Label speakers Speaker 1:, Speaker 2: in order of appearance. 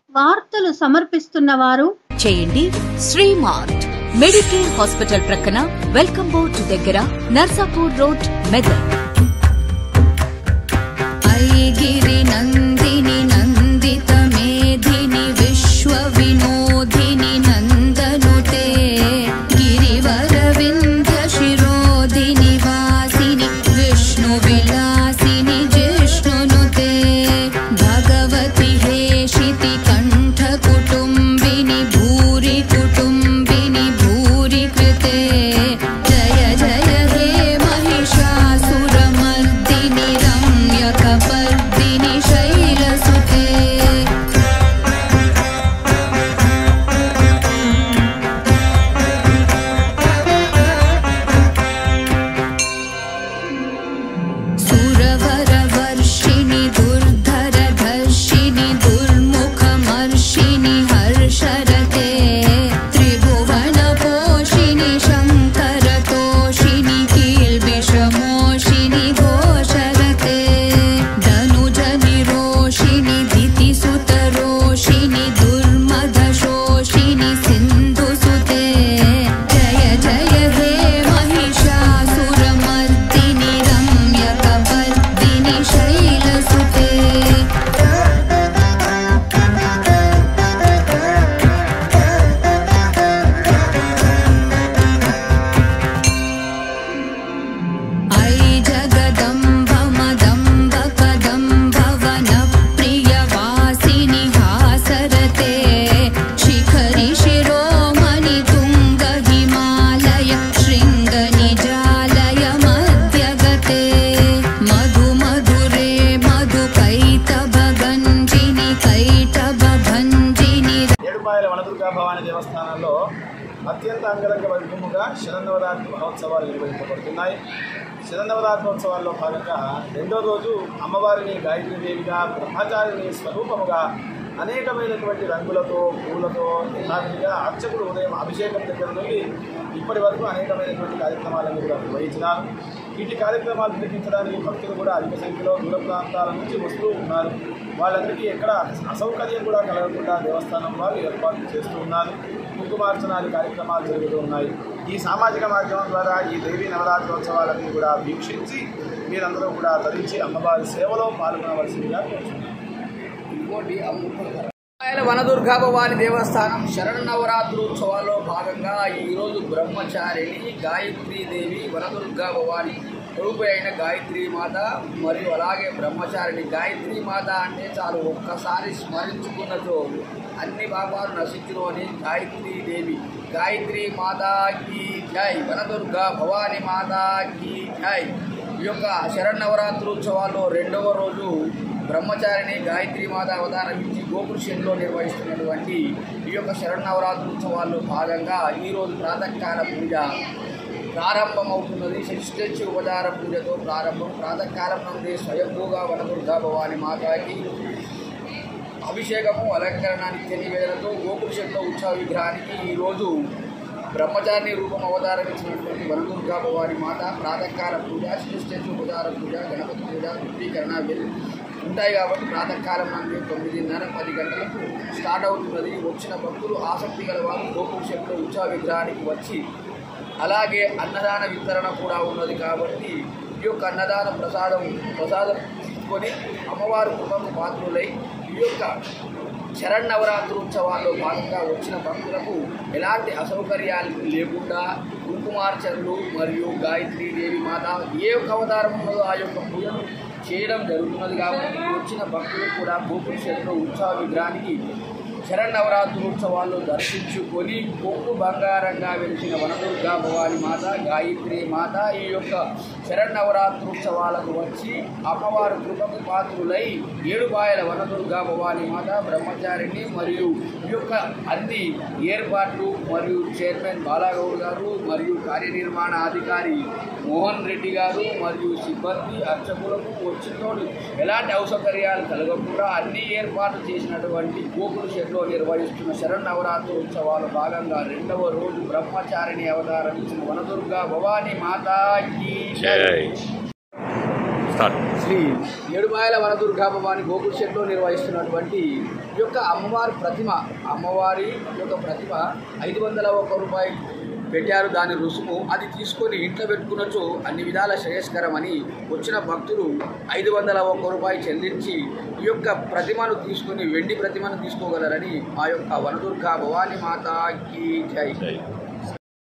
Speaker 1: వార్తలు సమర్పిస్తున్నవారు
Speaker 2: చేయండి శ్రీమార్ట్ మెడికేర్ హాస్పిటల్ ప్రక్కన వెల్కమ్ బోర్డ్ దగ్గర నర్సాపూర్ రోడ్ మెదక్.
Speaker 3: ఐగిరి నందిని నందిత మేధిని విశ్వ వినోదిని నందనుతే గిరివర వింధ్య శిరోధిని వాసిని విష్ణు విలాసిని జిష్ణునుతే భగవతి హేషితి కంఠ కుటుంబిని భూరి కుటుంబిని భూరి కృతే జయ జయ హే महिषासुरमर्दिनि रम्यकपर्दिनि शैलसुते सुरवरवर्षिणि दुर्धरधर्षिणि दुर्मुखमर्षिणि हर्षरते त्रिभुवनपोषिणि शङ्करतोषिणि कील्बिषमोषिणि घोषरते धनुजनिरोषिणि दितिसुतरोषिणि दुर्मदशोषिणि सिन्धुसुते जय जय हे महिषासुरमर्दिनि रम्यकपर्दिनि शैलसुते ऐ जगदम्ब मदम्ब कदम्ब वनप्रियवासिनि हासरते शिखरि शिरोमणि तुङ्ग हिमालय शृङ्ग निजालय मध्यगते मधु मधुरे मधुकैटभगञ्जिनि कैटभभञ्जिनि
Speaker 4: ఏడుపాయల వనదుర్గా భవాని దేవస్థానంలో అత్యంత అంగరంగ వైభవముగా శరన్నవరాత్రి మహోత్సవాలు నిర్వహించబడుతున్నాయి. శరన్నవరాత్రోత్సవాల్లో భాగంగా రెండో రోజు అమ్మవారిని గాయత్రీదేవిగా బ్రహ్మచారిని స్వరూపముగా అనేకమైనటువంటి రంగులతో పూలతో యథావిధిగా అర్చకులు ఉదయం అభిషేకం దగ్గర నుండి ఇప్పటి వరకు అనేకమైనటువంటి కార్యక్రమాలను కూడా నిర్వహించినారు. వీటి కార్యక్రమాలు నిర్వహించడానికి భక్తులు కూడా అధిక సంఖ్యలో దూర ప్రాంతాల నుంచి వస్తూ ఉన్నారు. వాళ్ళందరికీ ఎక్కడ అసౌకర్యం కూడా కలగకుండా దేవస్థానం వారు ఏర్పాట్లు చేస్తూ ఉన్నారు. కుంకుమార్చనాది కార్యక్రమాలు జరుగుతూ ఉన్నాయి. ఈ సామాజిక మాధ్యమం ద్వారా ఈ దేవీ నవరాత్రోత్సవాలను కూడా వీక్షించి మీరందరూ కూడా తరించి అమ్మవారి సేవలో పాల్గొనవలసిందిగా కోరుచున్నాను.
Speaker 5: వనదుర్గా భవాని దేవస్థానం శరన్నవరాత్రోత్సవాల్లో భాగంగా ఈరోజు బ్రహ్మచారిణి గాయత్రీదేవి వనదుర్గా భవాని రూపి అయిన గాయత్రీ మాత మరియు అలాగే బ్రహ్మచారిణి గాయత్రీ మాత అంటే చాలు ఒక్కసారి స్మరించుకున్నచో అన్ని పాపాలు నశించును అని గాయత్రీదేవి గాయత్రీ మాతాకి జై వనదుర్గా భవాని మాతాకి జై. ఈ యొక్క శరన్నవరాత్రోత్సవాల్లో రెండవ రోజు బ్రహ్మచారిణి గాయత్రీ మాత అవతారం ఇచ్చి గోపురుషంలో నిర్వహిస్తున్నటువంటి ఈ యొక్క శరన్నవరాత్రోత్సవాల్లో భాగంగా ఈరోజు ప్రాతకాల పూజ ప్రారంభమవుతున్నది. షష్ఠి ఉపచార పూజతో ప్రారంభం. ప్రాతకాలం నుండి స్వయంభూగా వనదుర్గా భవాని మాతాకి అభిషేకము అలంకరణ నిత్య నివేదనతో గోపురుషంలో ఉత్సవ విగ్రహానికి ఈరోజు బ్రహ్మచారిణి రూపం అవతారం ఇచ్చినటువంటి వనదుర్గా భవాని మాత ప్రాతకాల పూజ షష్ఠి ఉపచార పూజ గణపతి పూజ రుద్రీకరణ ఉంటాయి. కాబట్టి ప్రాతకాలం నుండి 9:30-10 గంటలకు స్టార్ట్ అవుతున్నది. వచ్చిన భక్తులు ఆసక్తి గల వారు గోపురుషంలో ఉత్సవ విగ్రహానికి వచ్చి అలాగే అన్నదాన వితరణ కూడా ఉన్నది. కాబట్టి ఈ యొక్క అన్నదాన ప్రసాదం తీసుకొని అమ్మవారి కృపకు పాత్రులై ఈ యొక్క శరన్నవరాత్రోత్సవాల్లో భాగంగా వచ్చిన భక్తులకు ఎలాంటి అసౌకర్యాలు లేకుండా కుంకుమార్చనలు మరియు గాయత్రీదేవి మాత ఏ యొక్క అవతారం ఉన్నదో ఆ యొక్క పూజను చేయడం జరుగుతున్నది. కాబట్టి వచ్చిన భక్తులు కూడా గోపురుషంలో ఉత్సవ విగ్రహానికి శరన్నవరాత్రోత్సవాల్లో దర్శించుకొని కొంగు బంగారంగా వెలిసిన వనదుర్గా భవాని మాత గాయత్రీ మాత ఈ యొక్క శరన్నవరాత్రోత్సవాలకు వచ్చి అమ్మవారి కృపకు పాత్రులై ఏడుపాయల వనదుర్గా భవాని మాత బ్రహ్మచారిణి మరియు ఈ యొక్క అన్ని ఏర్పాట్లు మరియు చైర్మన్ బాలాగౌడ్ గారు మరియు కార్యనిర్వహణాధికారి మోహన్ రెడ్డి గారు మరియు సిబ్బంది అర్చకులకు వచ్చినోడు ఎలాంటి అసౌకర్యాలు కలగకుండా అన్ని ఏర్పాట్లు చేసినటువంటి గోపురుషంలో నిర్వహిస్తున్న శరన్నవరాత్రోత్సవాల భాగంగా రెండవ రోజు బ్రహ్మచారిణి అవతారం ఇచ్చిన వనదుర్గా భవాని మాతాకి జై. శ్రీ ఏడుపాయల వనదుర్గా భవాని గోకుల్ షెడ్లో నిర్వహిస్తున్నటువంటి ఈ యొక్క అమ్మవారి ప్రతిమ, అమ్మవారి యొక్క ప్రతిమ 501 రూపాయలు పెట్టారు. దాని రుసుము అది తీసుకొని ఇంట్లో పెట్టుకున్నచో అన్ని విధాల శ్రేయస్కరమని వచ్చిన భక్తులు 501 రూపాయలు చెల్లించి ఈ యొక్క ప్రతిమను తీసుకొని వెండి ప్రతిమను తీసుకోగలరని ఆ యొక్క వనదుర్గా భవాని మాతాకి జై.